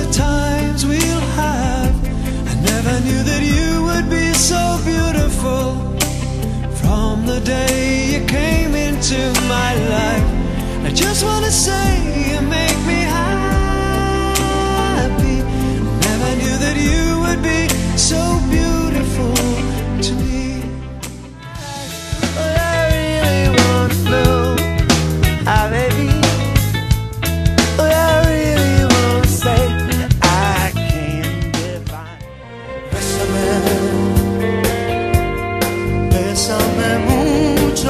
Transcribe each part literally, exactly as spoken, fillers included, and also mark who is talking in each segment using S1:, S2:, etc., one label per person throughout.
S1: the times we'll have. I never knew that you would be so beautiful. From the day you came into my life, I just wanna say you make me happy. Never knew that you would be so beautiful to me. I really wanna know, ah baby, I really wanna say I can't define. Bésame, bésame mucho,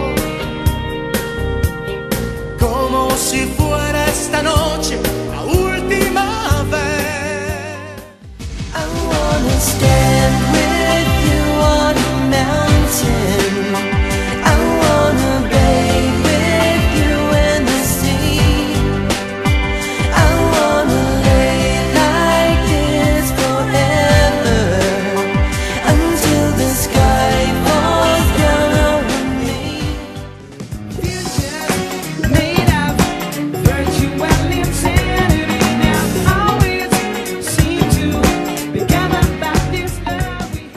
S1: como si fuera esta noche la última vez. I wanna stand with you on a mountain. I wanna bathe with you in the sea. I wanna lay like this forever, until the sky falls down over me.
S2: Made of virtue and insanity, now always seem to be gathered by this love we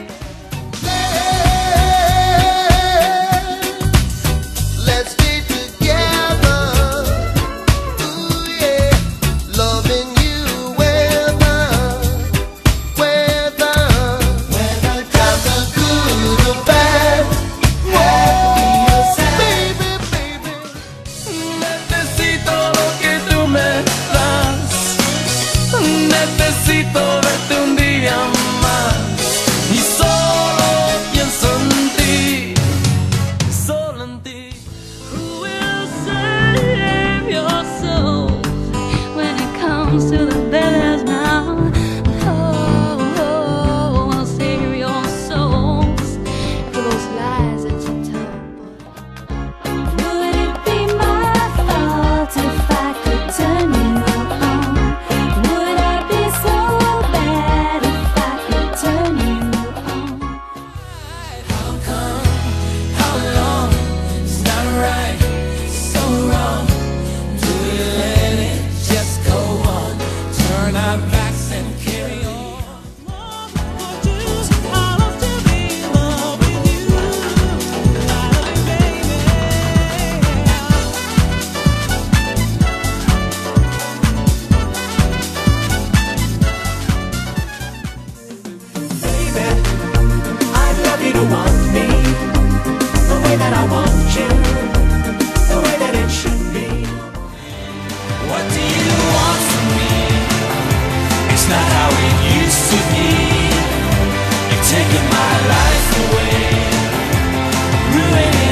S3: Let's stay together. Ooh yeah, loving you whether, whether, whether times are good or bad. Happy or sad, baby, baby.
S2: necesito lo que tú me das. Necesito verte un día más. Y solo pienso en ti, solo en ti.
S4: Who will save your soul when it comes to the beggars now? Oh, oh, I'll save your souls for those lies that you told. Would it be my fault if I could turn you on? Would I be so bad if I could turn you on?
S2: How come? How long? It's not right, so wrong. Do you let it just go on? Turn our backs and carry on. Baby, I'd love you to want me the way that I want you, the way that it should be. What do you want from me? It's not how it used to be. You've taken my life away, ruining